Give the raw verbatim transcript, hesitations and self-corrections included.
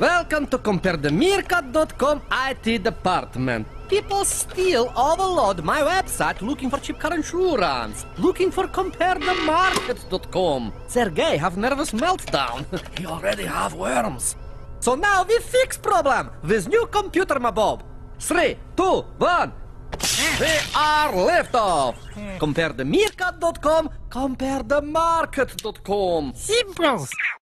Welcome to compare the meerkat dot com I T department. People still overload my website looking for cheap car insurance, looking for compare the market dot com. Sergey have nervous meltdown. He already have worms. So now we fix problem with new computer, my Bob. Three, two, one. We are liftoff. Compare the meerkat dot com, compare the market dot com. Simple.